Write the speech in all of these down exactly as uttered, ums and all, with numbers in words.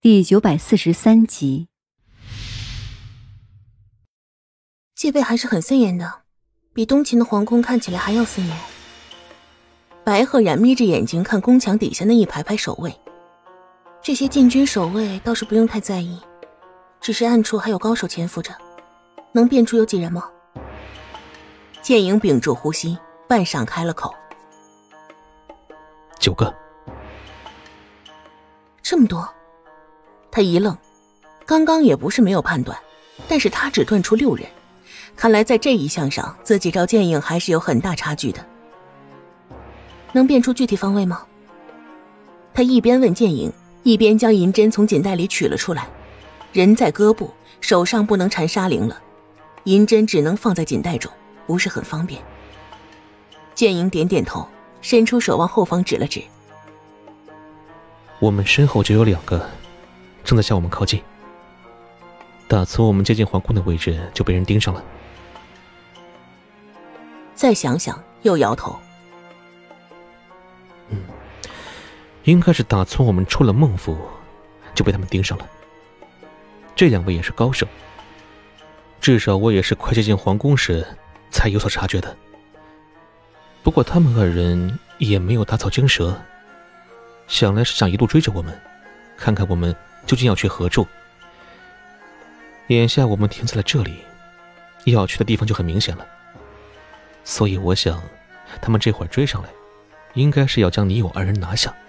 第九百四十三集。 戒备还是很森严的，比东秦的皇宫看起来还要森严。白鹤然眯着眼睛看宫墙底下那一排排守卫，这些禁军守卫倒是不用太在意，只是暗处还有高手潜伏着，能辨出有几人吗？剑影屏住呼吸，半晌开了口： 九个。 这么多？他一愣，刚刚也不是没有判断，但是他只断出六人，看来在这一项上自己照剑影还是有很大差距的。能辨出具体方位吗？他一边问剑影，一边将银针从锦袋里取了出来。人在胳部，手上不能缠纱绫了，银针只能放在锦袋中，不是很方便。剑影点点头，伸出手往后方指了指。 我们身后就有两个正在向我们靠近，打从我们接近皇宫的位置就被人盯上了。 再想想又摇头。 嗯，应该是打从我们出了孟府就被他们盯上了。这两位也是高手，至少我也是快接近皇宫时才有所察觉的。不过他们二人也没有打草惊蛇，想来是想一路追着我们，看看我们究竟要去何处。眼下我们停在了这里，要去的地方就很明显了，所以我想他们这会儿追上来，应该是要将你我二人拿下。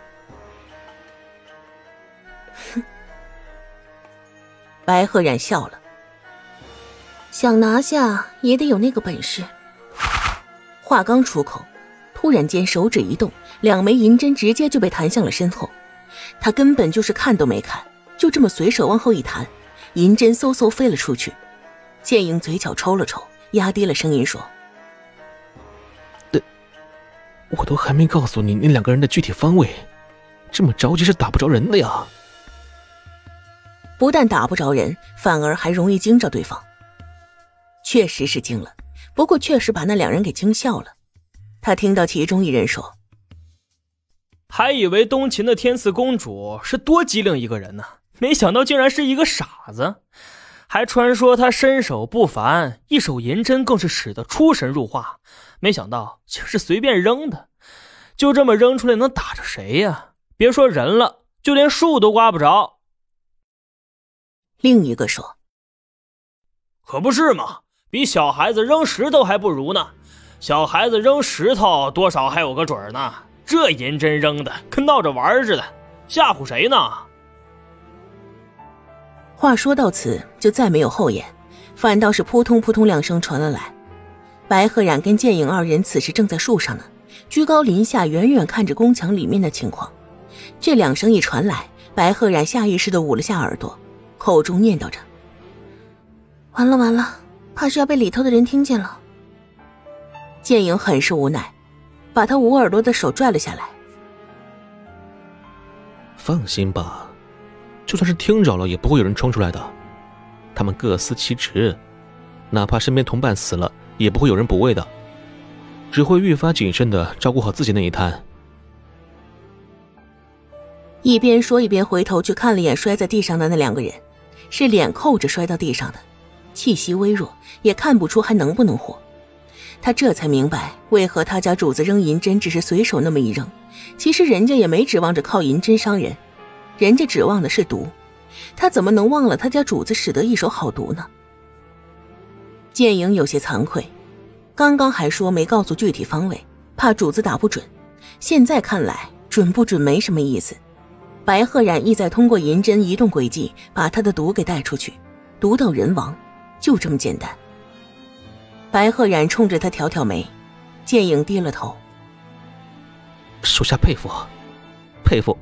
哼，白鹤然笑了，想拿下也得有那个本事。话刚出口，突然间手指一动，两枚银针直接就被弹向了身后。他根本就是看都没看，就这么随手往后一弹，银针嗖嗖飞了出去。剑影嘴角抽了抽，压低了声音说： 呃，我都还没告诉你那两个人的具体方位，这么着急是打不着人的呀。 不但打不着人，反而还容易惊着对方。确实是惊了，不过确实把那两人给惊笑了。他听到其中一人说： 还以为东秦的天赐公主是多机灵一个人呢，没想到竟然是一个傻子。还传说她身手不凡，一手银针更是使得出神入化，没想到竟是随便扔的，就这么扔出来能打着谁呀？别说人了，就连树都刮不着。 另一个说： 可不是嘛，比小孩子扔石头还不如呢，小孩子扔石头多少还有个准呢，这银针扔的跟闹着玩似的，吓唬谁呢？ 话说到此就再没有后言，反倒是扑通扑通两声传了来。白鹤然跟剑影二人此时正在树上呢，居高临下远远看着宫墙里面的情况。这两声一传来，白鹤然下意识地捂了下耳朵，口中念叨着：完了完了，怕是要被里头的人听见了。剑影很是无奈，把他捂耳朵的手拽了下来。 放心吧，就算是听着了也不会有人冲出来的，他们各司其职，哪怕身边同伴死了也不会有人补位的，只会愈发谨慎地照顾好自己那一摊。 一边说一边回头去看了眼摔在地上的那两个人，是脸扣着摔到地上的，气息微弱，也看不出还能不能活。他这才明白为何他家主子扔银针只是随手那么一扔，其实人家也没指望着靠银针伤人，人家指望的是毒，他怎么能忘了他家主子使得一手好毒呢？剑影有些惭愧，刚刚还说没告诉具体方位，怕主子打不准，现在看来准不准没什么意思。白鹤然意在通过银针移动轨迹把他的毒给带出去，毒到人亡，就这么简单。白鹤然冲着他挑挑眉，剑影低了头： 属下佩服佩服。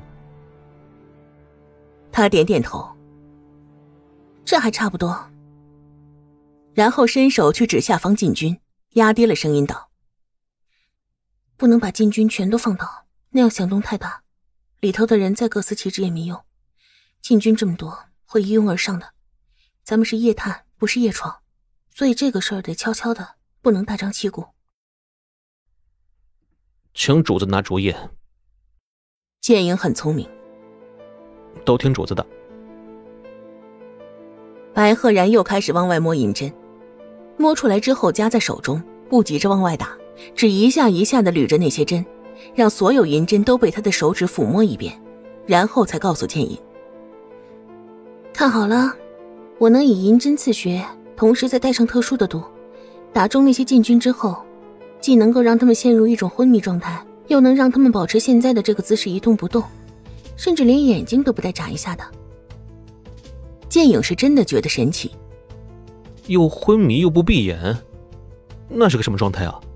他点点头：这还差不多。然后伸手去指下方禁军，压低了声音道：不能把禁军全都放倒，那样响动太大，里头的人再各司其职也没用，禁军这么多会一拥而上的，咱们是夜探不是夜闯，所以这个事儿得悄悄的，不能大张旗鼓。 请主子拿主意。 剑影很聪明， 都听主子的。 白鹤然又开始往外摸银针，摸出来之后夹在手中，不急着往外打，只一下一下地捋着那些针，让所有银针都被他的手指抚摸一遍，然后才告诉剑影：看好了，我能以银针刺血，同时再带上特殊的毒，打中那些禁军之后，既能够让他们陷入一种昏迷状态，又能让他们保持现在的这个姿势一动不动，甚至连眼睛都不带眨一下的。剑影是真的觉得神奇， 又昏迷又不闭眼，那是个什么状态啊？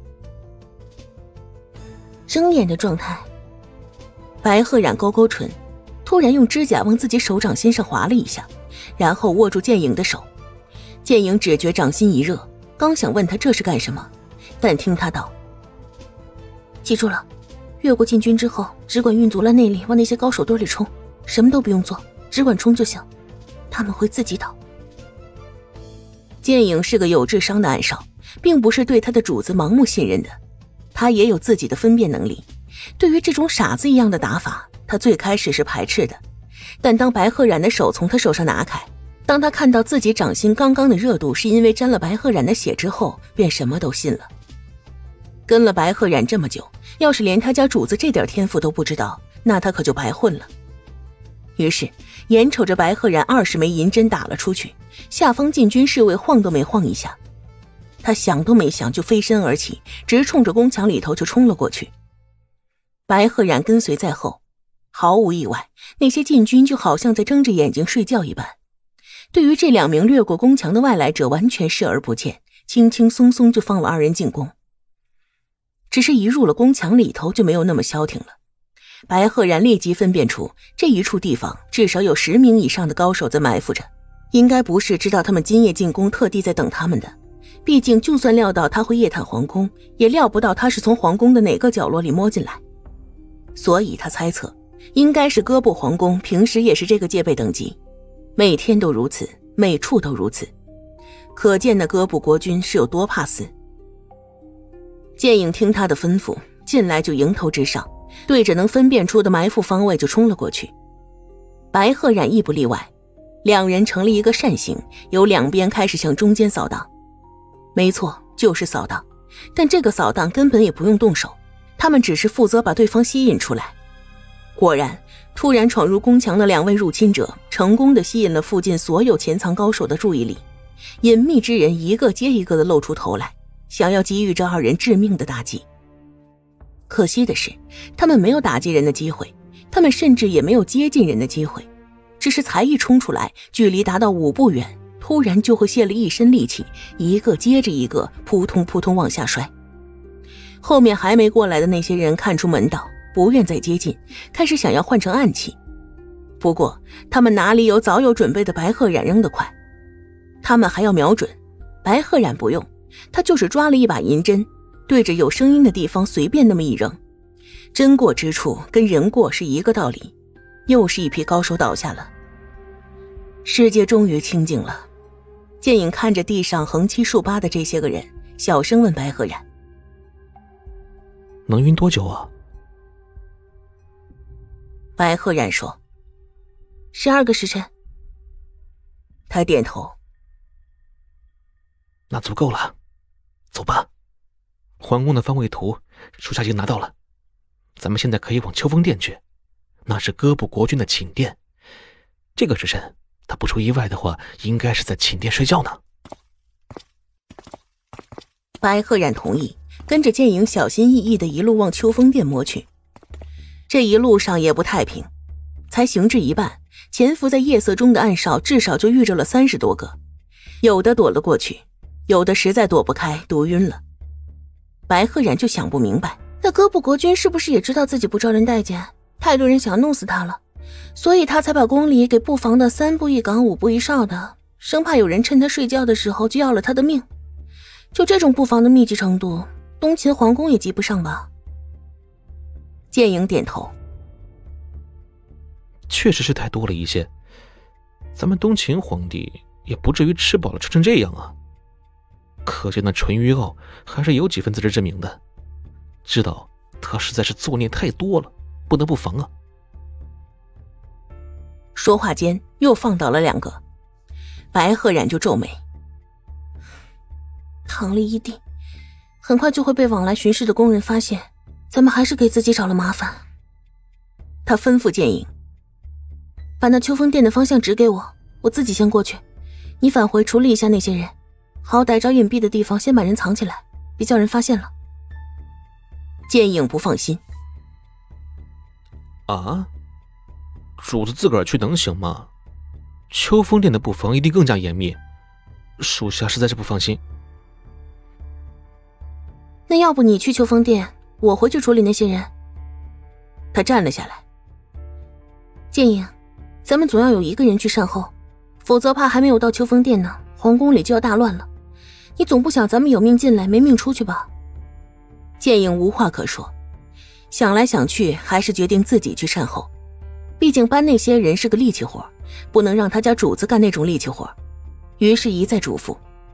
睁眼的状态。白鹤染勾勾唇，突然用指甲往自己手掌心上划了一下，然后握住剑影的手。剑影只觉掌心一热，刚想问他这是干什么，但听他道：记住了，越过禁军之后，只管运足了内力往那些高手堆里冲，什么都不用做，只管冲就行，他们会自己倒。剑影是个有智商的暗少，并不是对他的主子盲目信任的，他也有自己的分辨能力。对于这种傻子一样的打法，他最开始是排斥的，但当白鹤染的手从他手上拿开，当他看到自己掌心刚刚的热度是因为沾了白鹤染的血之后，便什么都信了。跟了白鹤染这么久，要是连他家主子这点天赋都不知道，那他可就白混了。于是眼瞅着白鹤染二十枚银针打了出去，下方禁军侍卫晃都没晃一下，他想都没想就飞身而起，直冲着宫墙里头就冲了过去。白鹤染跟随在后，毫无意外，那些禁军就好像在睁着眼睛睡觉一般，对于这两名掠过宫墙的外来者完全视而不见，轻轻松松就放了二人进宫。只是一入了宫墙里头就没有那么消停了。白鹤然立即分辨出这一处地方至少有十名以上的高手在埋伏着，应该不是知道他们今夜进宫特地在等他们的，毕竟就算料到他会夜探皇宫，也料不到他是从皇宫的哪个角落里摸进来。所以他猜测应该是哥布皇宫平时也是这个戒备等级，每天都如此，每处都如此，可见那哥布国君是有多怕死。剑影听他的吩咐，进来就迎头直上，对着能分辨出的埋伏方位就冲了过去。白鹤染亦不例外，两人成了一个扇形，由两边开始向中间扫荡。没错，就是扫荡，但这个扫荡根本也不用动手，他们只是负责把对方吸引出来。果然，突然闯入宫墙的两位入侵者成功地吸引了附近所有潜藏高手的注意力，隐秘之人一个接一个地露出头来，想要给予这二人致命的打击。可惜的是，他们没有打击人的机会，他们甚至也没有接近人的机会，只是才一冲出来，距离达到五步远，突然就会泄了一身力气，一个接着一个扑通扑通往下摔。后面还没过来的那些人看出门道，不愿再接近，开始想要换成暗器。不过他们哪里有早有准备的白鹤染扔得快，他们还要瞄准，白鹤染不用，他就是抓了一把银针，对着有声音的地方随便那么一扔，针过之处跟人过是一个道理，又是一批高手倒下了。世界终于清静了。剑影看着地上横七竖八的这些个人，小声问白鹤染： 能晕多久啊？ 白鹤染说：十二个时辰。他点头： 那足够了，走吧。皇宫的方位图属下已经拿到了，咱们现在可以往秋风殿去，那是哥布国君的寝殿。这个时辰，他不出意外的话，应该是在寝殿睡觉呢。 白鹤染同意，跟着剑影小心翼翼地一路往秋风殿摸去。这一路上也不太平，才行至一半，潜伏在夜色中的暗哨至少就遇着了三十多个，有的躲了过去，有的实在躲不开，毒晕了。白鹤染就想不明白，那哥布国君是不是也知道自己不招人待见，太多人想弄死他了，所以他才把宫里给布防的三步一岗五步一哨的，生怕有人趁他睡觉的时候就要了他的命。就这种布防的密集程度，东秦皇宫也及不上吧？剑影点头， 确实是太多了一些，咱们东秦皇帝也不至于吃饱了撑成这样啊。可见那淳于傲还是有几分自知之明的，知道他实在是作孽太多了，不能不防啊。 说话间又放倒了两个。白鹤冉就皱眉，躺了一地，很快就会被往来巡视的工人发现，咱们还是给自己找了麻烦。他吩咐剑影，把那秋风殿的方向指给我，我自己先过去，你返回处理一下那些人，好歹找隐蔽的地方先把人藏起来，别叫人发现了。剑影不放心。 啊？主子自个儿去能行吗？秋风殿的布防一定更加严密，属下实在是不放心。 那要不你去秋风殿，我回去处理那些人。他站了下来。剑影，咱们总要有一个人去善后，否则怕还没有到秋风殿呢，皇宫里就要大乱了。你总不想咱们有命进来没命出去吧？剑影无话可说，想来想去还是决定自己去善后，毕竟搬那些人是个力气活，不能让他家主子干那种力气活。于是一再嘱咐，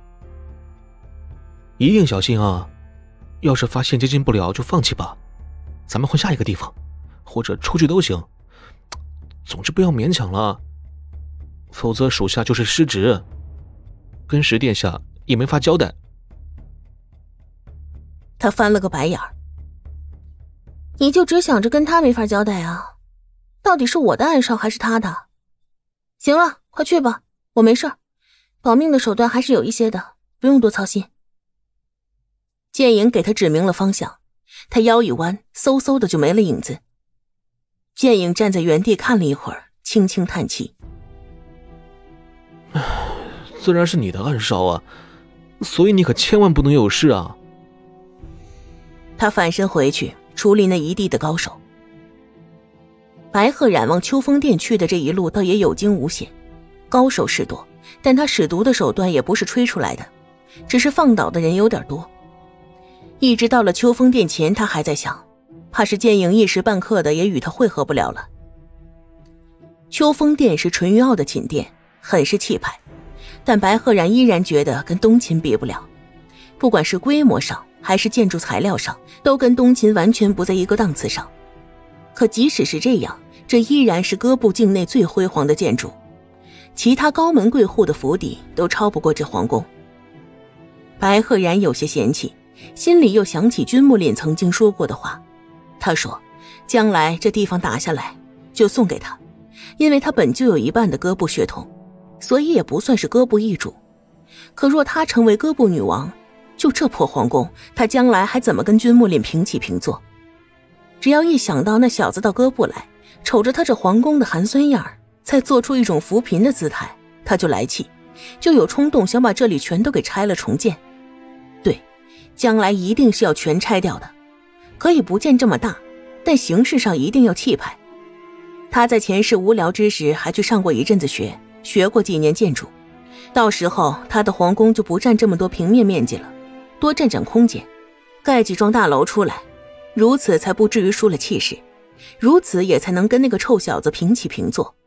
一定小心啊，要是发现接近不了就放弃吧，咱们换下一个地方，或者出去都行，总之不要勉强了，否则属下就是失职，跟石殿下也没法交代。 他翻了个白眼儿，你就只想着跟他没法交代啊？到底是我的暗哨还是他的？行了，快去吧，我没事儿，保命的手段还是有一些的，不用多操心。剑影给他指明了方向，他腰一弯，嗖嗖的就没了影子。剑影站在原地看了一会儿，轻轻叹气。 自然是你的暗哨啊，所以你可千万不能有事啊。 他反身回去处理那一地的高手。白鹤冉往秋风殿去的这一路倒也有惊无险，高手是多，但他使毒的手段也不是吹出来的，只是放倒的人有点多。一直到了秋风殿前，他还在想，怕是剑影一时半刻的也与他会合不了了。秋风殿是淳于傲的寝殿，很是气派，但白鹤冉依然觉得跟东秦比不了，不管是规模上还是建筑材料上，都跟东秦完全不在一个档次上。可即使是这样，这依然是哥布境内最辉煌的建筑，其他高门贵户的府邸都超不过这皇宫。白鹤冉有些嫌弃，心里又想起君木林曾经说过的话，他说将来这地方打下来就送给他，因为他本就有一半的哥布血统，所以也不算是哥布一主。可若他成为哥布女王，就这破皇宫，他将来还怎么跟君木林平起平坐？只要一想到那小子到哥布来，瞅着他这皇宫的寒酸样儿，再做出一种扶贫的姿态，他就来气，就有冲动想把这里全都给拆了重建。对，将来一定是要全拆掉的，可以不建这么大，但形式上一定要气派。他在前世无聊之时还去上过一阵子学，学过几年建筑，到时候他的皇宫就不占这么多平面面积了，多占占空间，盖几幢大楼出来，如此才不至于输了气势，如此也才能跟那个臭小子平起平坐。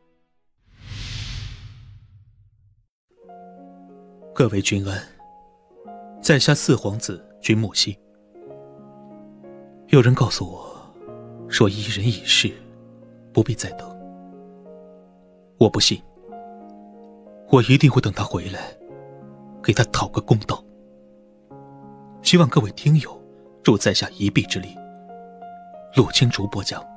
各位君安，在下四皇子君木溪。有人告诉我，说一人已逝，不必再等。我不信，我一定会等他回来，给他讨个公道。希望各位听友助在下一臂之力。陆清竹播讲。